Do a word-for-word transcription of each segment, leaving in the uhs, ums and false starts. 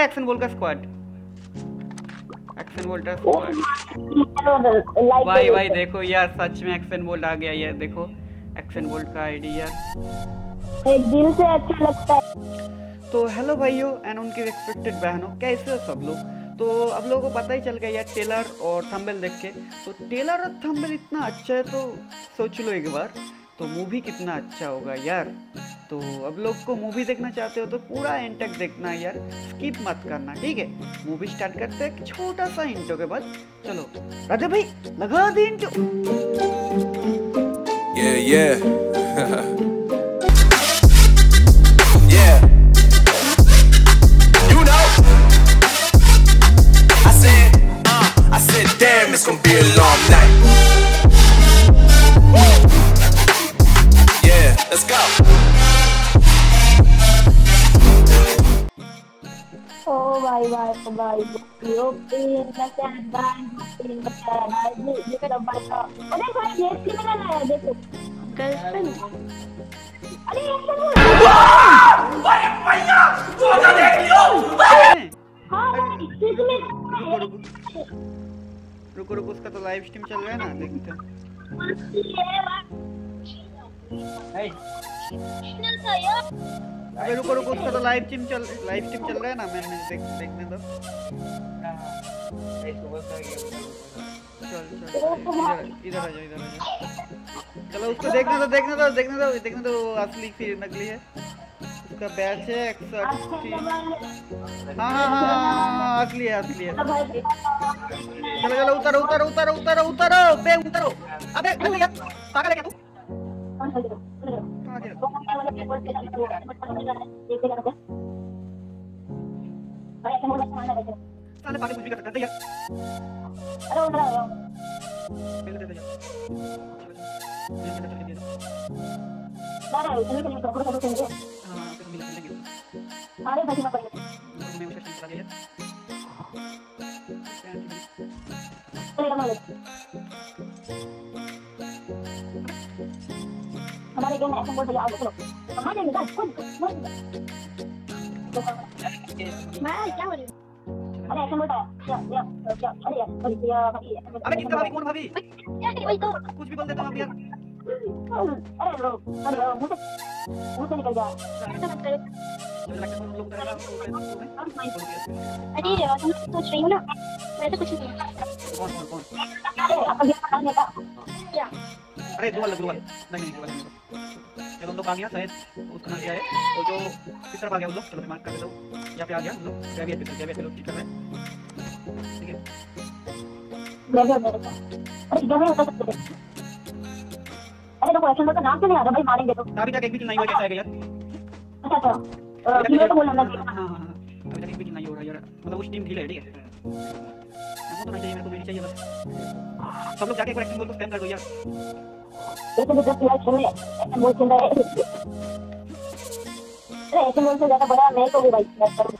Action bolt का squad, action bolt का squad. भाई भाई देखो यार सच में एक्शन बोल्ट आ गया यार, देखो एक्शन बोल्ट का आईडी यार, एक दिल से अच्छा लगता है। तो हेलो भाइयों एंड उनके रिस्पेक्टेड बहनों, कैसे हो सब लोग। तो अब लोगों को पता ही चल गया यार टेलर और थंबनेल देख के, तो टेलर और थंबनेल इतना अच्छा है तो सोच लो एक बार, तो मूवी कितना अच्छा होगा यार। तो अब लोग को मूवी देखना चाहते हो तो पूरा एंड तक देखना यार, स्किप मत करना, ठीक है। मूवी स्टार्ट करते हैं छोटा सा इंट्रो के बाद। चलो राजा भाई लगा दे intro. Yeah, yeah. Yeah. You know. I said, uh, I said, damn, it's gonna be a long night. Yeah, let's go. Oh, bye bye bye. You feel the sad bye. You feel the sad bye. You can buy it. अरे भाई ये कितने का लाया देखो। Girlfriend. अरे ये क्या हुआ? अरे भैया, तू तो देख लियो। हाँ, इसमें रुको रुको उसका तो लाइव स्ट्रीम चल रहा है ना, देखते हैं। अबे रुको रुको उसका तो लाइव स्ट्रीम चल लाइव स्ट्रीम चल रहा है ना, मैं मैं देख देखने दो। चल चल इधर इधर आ जा इधर आ जा। चलो उसको देखने दो देखने दो देखने दो देखने दो, असली फिर नकली है। उसका बैच है एक सौ अस्सी। हाँ हाँ हाँ असली है असली है। चलो चलो उतारो उतारो उतारो उतारो उतारो बे उतारो। अबे भैया पागल है क्या तू? साले पागल कुछ भी कर सकता है यार। अरे उधर आओ। पहले दे दे यार। अरे चलो चलो कपड़े कपड़े चलेंगे। हाँ फिर मिल लेंगे। अरे भाई मत करिए। मैं उसका चला दिया। चलो हमारे हमारे गेम ऐसा बोल दिया आओ चलो हमारे में बस खुद मैं क्या बोल रही हूं। अरे ऐसा बोलता है क्या क्या क्या अरे यार अरे यार भाभी अबे किसका भाभी कौन भाभी? यार वही तो कुछ भी बोल देता हूं आप यार। अरे लो अरे मुंह से मुंह से निकल गया ऐसा मत करो। मुझे लगता है तुम लोग करेगा अरे यार तुम सोच रही हो ना वैसे कुछ नहीं। कौन कौन कौन? अरे अब ये पता नहीं था क्या। अरे दो वाला दो वाला नहीं नहीं दो वाला चलो हम लोग आ गया शायद उसका नाम क्या है तो जो किस तरफ आ गया हम लोग। चलो मैं मार्क कर देता हूँ यहाँ पे आ गया हम लोग ग्रेवियर पे ग्रेवियर पे लोग ठीक कर रहे हैं ठीक है। ग्रेवियर मेरे को अरे ग्रेवियर होता सकते हैं। अरे देखो एक्शन का नाम क्यों नहीं आ रहा भाई मारेंगे तो। अभी तक एक भी नहीं हुआ कैसा आएगा यार। अच्छा अच्छा ये तो बोलना लगा। हाँ हाँ अभी तक एक भी नहीं हो रहा यार, मतलब उस टीम ढील है ठीक है। हमको तो नहीं चाहिए, मेरे को भी नहीं चाहिए बस। सब लोग जाके एक बार एक्शन बोल तो स्कैम कर दो यार। ये तो जस्ट लाइक चल रहे हैं ऐसा बोल चल रहा है। अरे ऐसे बोल से ज्यादा बड़ा मैं तो भी भाई मैं करूं।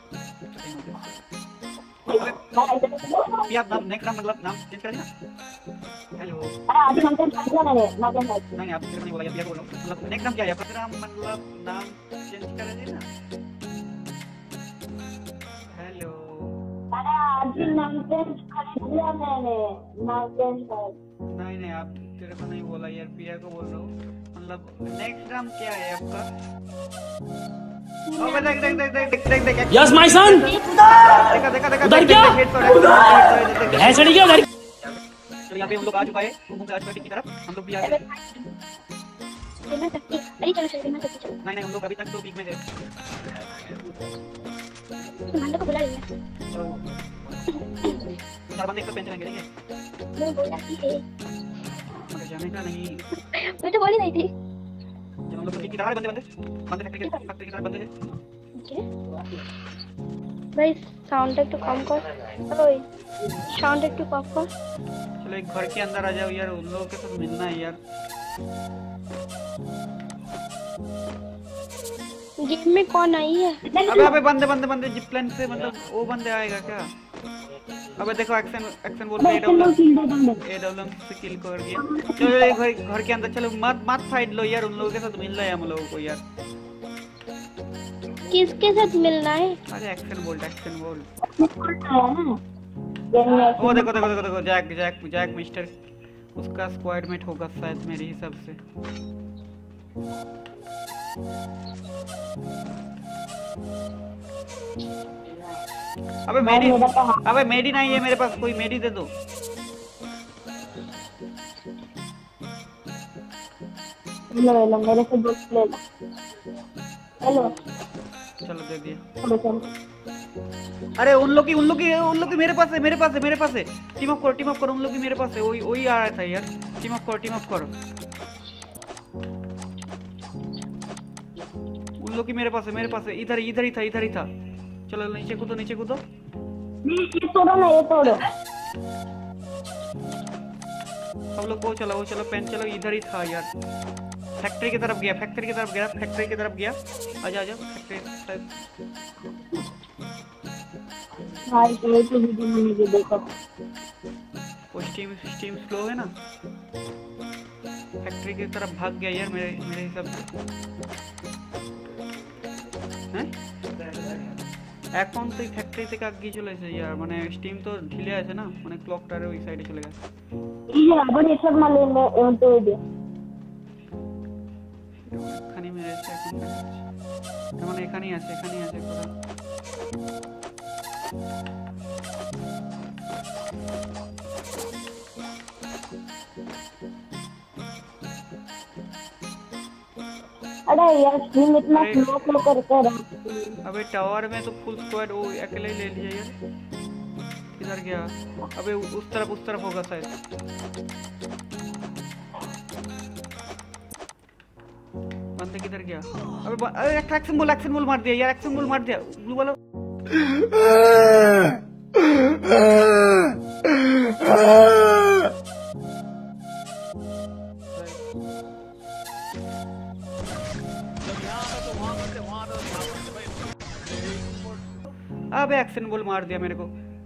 आप नाम नेक्स्ट नाम मतलब नाम चेंज कर देना। हेलो अरे आज हम चेंज कर दिया मैंने नाम चेंज कर। नहीं आप सिर्फ नहीं बोला यार, बोल रहा हूं मतलब नेक्स्ट नाम क्या है आपका? नाम मतलब नाम चेंज कर देना। हेलो अरे आज नाम चेंज कर दिया मैंने नाम चेंज कर। नहीं नहीं आप तेरे को नहीं बोला यार, पिया को बोल रहा हूँ। मतलब नेक्स्ट नाम क्या है आपका? ओए देख देख देख देख देख देख यस माय सन। देखा देखा देखा उधर क्या है सड़ी क्या उधर। चलो यहाँ पे हम लोग आ चुका है घूम के आ चुका है की तरफ हम लोग भी आ गए। मैं सकती अरे चलो चलो मैं सकती चलो। नहीं नहीं हम लोग अभी तक तो पीक में थे। मंडे को बुला लिया चार बंदे एक साथ पेंच लेंगे ठीक है। मैं बोला कि है मगर जाने का नहीं। मैं तो बोली नहीं थी। जब हम लोग पीक की तरह बंदे बंदे बंदे फैक्ट्री के फैक्ट्री की तरह बंदे थे। ओके भाई साउंड एक तो कम कर। ओए साउंड एक तो कम कर। चलो एक घर के अंदर आ जाओ यार, उन लोगों के साथ मिलना है यार। गेम में कौन आई है? अबे अबे बंदे बंदे बंदे जिप लाइन से मतलब वो बंदे आएगा क्या? अबे देखो एक्शन एक्शन बोल के एडब्ल्यू एडब्ल्यू से किल कर दिया। चलो एक भाई घर के अंदर चलो मत मत फाइट लो यार, उन लोगों के साथ मिल रहा है हम लोगों को यार। किसके साथ मिलना है? अरे एक्शन बोल्ट एक्शन बोल्ट आया ना ये ओ देखो देखो देखो देखो जैक जैक जैक मिस्टर उसका स्क्वाड मेट होगा शायद मेरे हिसाब से। अबे मेडी अबे मेडी नहीं है मेरे पास, कोई मेडी दे दो। लो लो मेरे से बुक ले लो। हेलो चलो दे दिया। चलो चलो अरे उन लोग की उन लोग की उन लोग की मेरे पास है मेरे पास है मेरे पास है। टीम अप करो टीम अप करो, उन लोग की मेरे पास है। वही वही आ रहा था यार। टीम अप करो टीम अप करो, उन लोग की मेरे पास है मेरे पास है। इधर इधर ही था इधर ही था। चलो नीचे कूदो नीचे कूदो। ये तोड़ो ना ये तोड़ो। सब लोग वो चलो वो चलो पेन चलो। इधर ही था यार। फैक्ट्री की तरफ गया फैक्ट्री की तरफ गया फैक्ट्री की तरफ गया। आजा आजा फैक्ट्री शायद। भाई ये तो वीडियो में मुझे देखो वो स्टीम स्टीम स्लो है ना। फैक्ट्री की तरफ भाग गया यार मेरे मेरे हिसाब से। हैं এখন তো ফ্যাক্টরি থেকে আগে চলে এসে यार মানে স্টিম তো ঢিলে আছে না মানে ক্লকটারে ওই সাইডে চলে গেছে। এই যে আবার এসব মালে এমন তো দে খানি মেরেছে এখন এখন এখানেই আছে এখানেই আছে কোথা। अरे यार स्ट्रीम इतना स्लो स्लो करके रहा। अबे टावर में तो फुल स्क्वाड वो अकेले ही ले लिया यार। किधर गया? अबे उस तरफ उस तरफ होगा शायद। बंदे किधर गया? अबे अरे एक्शन बोल एक्शन बोल मार दिया यार एक्शन बोल मार दिया ब्लू वाला। अबे एक्शन बोल मार दिया मेरे को।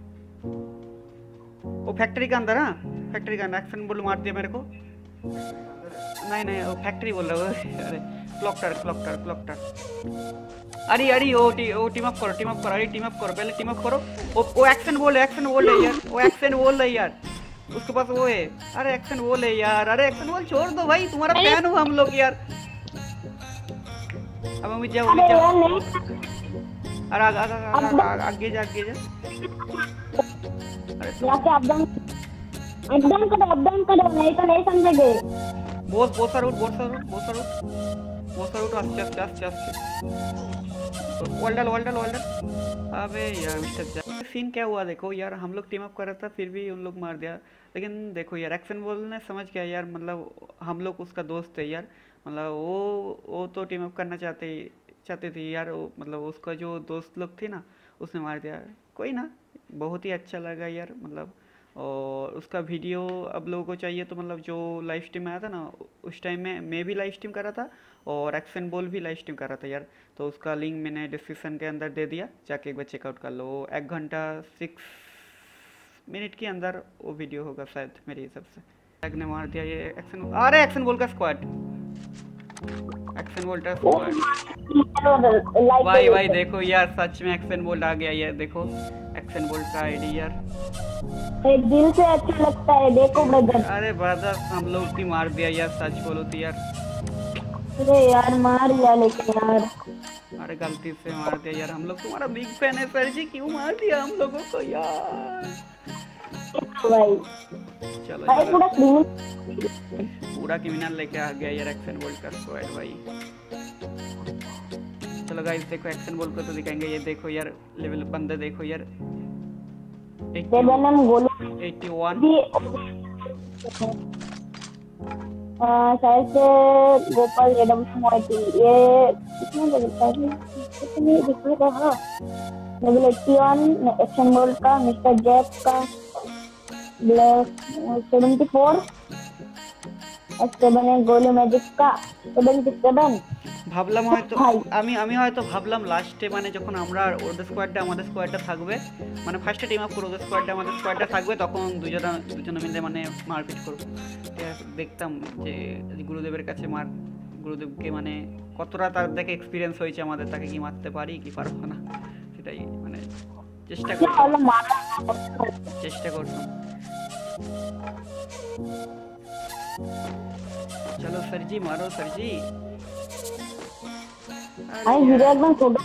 वो फैक्ट्री के अंदर हाँ फैक्ट्री के अंदर एक्शन बोल मार दिया मेरे को। नहीं नहीं वो फैक्ट्री बोल रहा हूँ। अरे clock tower clock tower clock tower. अरे अरे ओ टी ओ टीम अप करो टीम अप करो। अरे टीम अप करो पहले टीम अप करो। वो वो एक्शन बोल एक्शन बोल है यार वो एक्शन बोल है यार उसके पास वो है। अरे एक्शन बोल है यार। अरे एक्शन बोल छोड़ दो भाई तुम्हारा फैन हो हम लोग यार। अब उम्मीद जाओ उम्मीद जाओ। अरे आगे आगे आगे जा आगे जा। जाके अप डाउन अप डाउन करो अप डाउन करो नहीं तो नहीं समझेंगे। बहुत बहुत सारा रूट बहुत सारा रूट बहुत सारा रूट बहुत सारा रूट आस्ते आस्ते आस्ते आस्ते। वर्ल्डल वर्ल्डल वर्ल्डल। अबे यार मिस्टर जैक सीन क्या हुआ देखो यार। हम लोग टीम अप कर रहा था फिर भी उन लोग मार दिया। लेकिन देखो यार एक्शन बोलने समझ गया यार मतलब हम लोग उसका दोस्त है यार। मतलब वो वो तो टीम अप करना चाहते चाहते थे यार। वो मतलब उसका जो दोस्त लोग थे ना उसने मार दिया। कोई ना बहुत ही अच्छा लगा यार मतलब। और उसका वीडियो अब लोगों को चाहिए तो मतलब जो लाइव स्ट्रीम आया था ना उस टाइम में मैं भी लाइव स्ट्रीम कर रहा था और एक्शन बोल भी लाइव स्ट्रीम कर रहा था यार। तो उसका लिंक मैंने डिस्क्रिप्शन के अंदर दे दिया जाके एक बार चेकआउट कर लो। एक घंटा सिक्स मिनट के अंदर वो वीडियो होगा शायद मेरे हिसाब से। टैग ने मार दिया ये एक्शन। अरे एक्शन बोल का स्क्वाड एक्शन बोल का स्क्वाड। भाई भाई देखो यार सच में एक्शन बोल्ट आ गया यार। देखो एक्शन बोल्ट का आईडी यार एक दिल से अच्छा लगता है देखो ब्रदर। अरे ब्रदर हम लोग की मार दिया यार सच बोलो तो यार। अरे यार मार दिया लेकिन यार। अरे गलती से मार दिया यार। हम लोग तुम्हारा बिग फैन है सर जी क्यों मार दिया हम लोगों को यार। भाई चलो भाई पूरा क्रिमिनल पूरा क्रिमिनल लेके आ गया यार एक्शन बोल्ट का स्क्वाड भाई। चलो गाइस देखो एक्शन बोल्ट को तो दिखाएंगे। ये देखो यार लेवल बंदे देखो यार सेवन गोली इक्यासी। शायद से गोपाल एडम मोटी ये कितने लगता है कितने दिखने का। हाँ लेवल इक्यासी एक्शन बोल्ट का मिस्टर जैक का ब्लैक सेवेंटी फोर सेवन गोली मैजिक का सेवेंटी सेवन। ভাবলাম হয়তো আমি আমি হয়তো ভাবলাম লাস্টে মানে যখন আমরা ওদের স্কোয়াডটা আমাদের স্কোয়াডটা থাকবে মানে ফার্স্টে টিম আপ করে ওদের স্কোয়াডটা আমাদের স্কোয়াডটা থাকবে তখন দুজনা দুজনে মিলে মানে মারপিট করব। দেখতাম যে গুরুদেবের কাছে মার গুরুদেবকে মানে কতটা তার দেখে এক্সপিরিয়েন্স হয়েছে আমাদের, তাকে কি মারতে পারি কি পারবো না সেটাই মানে চেষ্টা করছি চেষ্টা করছি चलो सर जी मारो सर जी। भाई हीरो एकदम छोटा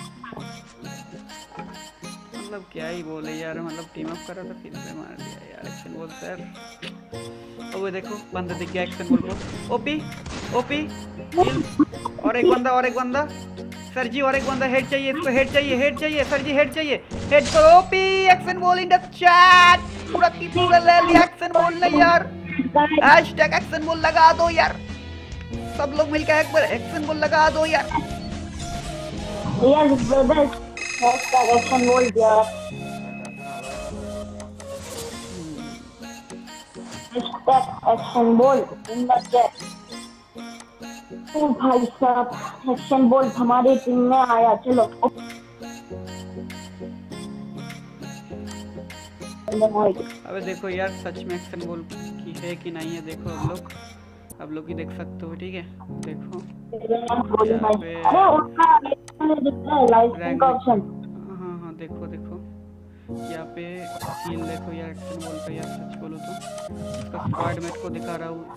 मतलब क्या ही बोले यार, मतलब टीम अप करा तो फिर से मार दिया यार। एक्शन बोल सर, ओ वो देखो बंदा दिख गया। एक्शन बोल बोल ओपी ओपी और एक बंदा और एक बंदा सर जी, और एक बंदा हेड चाहिए इसको, हेड चाहिए हेड चाहिए सर जी, हेड चाहिए हेड करो OP. Action bolt in the chat पूरा की पूरा ले लिया। एक्शन बोल ने यार हैशटैग एक्शन बोल लगा दो यार, सब लोग मिलकर एक बार एक्शन बोल लगा दो यार। यस ब्रदर हैशटैग एक्शन बोल यार, hashtag action bolt in the chat. ओ भाई साहब एक्शन बोल हमारी टीम में आया, चलो अबे देखो यार सच में एक्शन बोल की है कि नहीं है, देखो अब लोग अब लोग ही देख सकते हो ठीक है। देखो हाँ हाँ देखो देखो यहाँ पे स्किल देखो यार, एक्शन बोल का यार सच बोलो तो इसका स्क्वाड मेट को दिखा रहा हूँ।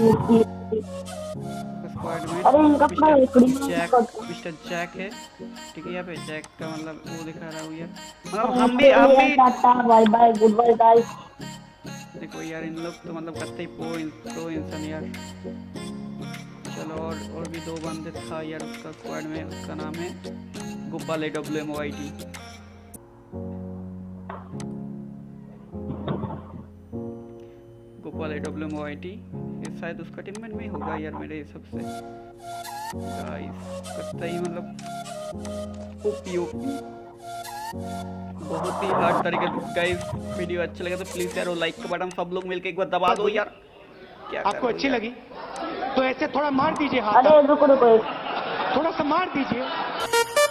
Squad mate Jack mister Jack है ठीक है, यहाँ पे जैक का मतलब वो दिखा रहा हूँ यार, मतलब हम भी हम भी bye bye good bye guys. देखो यार इन लोग तो मतलब करते ही प्रो प्रो इंसान यार। चलो और और भी दो बंदे था यार उसका स्क्वाड में, उसका नाम है Gopal A W M O I T. Gopal A W M O I T ये शायद उसका टीममेट में होगा यार मेरे हिसाब से गाइस। करता ही मतलब ओपी ओपी बहुत ही हार्ड तरीके से। गाइस वीडियो अच्छा लगे तो प्लीज यार वो लाइक का बटन सब लोग मिलके एक बार दबा दो यार। क्या आपको अच्छी लगी तो ऐसे थोड़ा मार दीजिए हाथ, अरे रुको रुको थोड़ा सा मार दीजिए।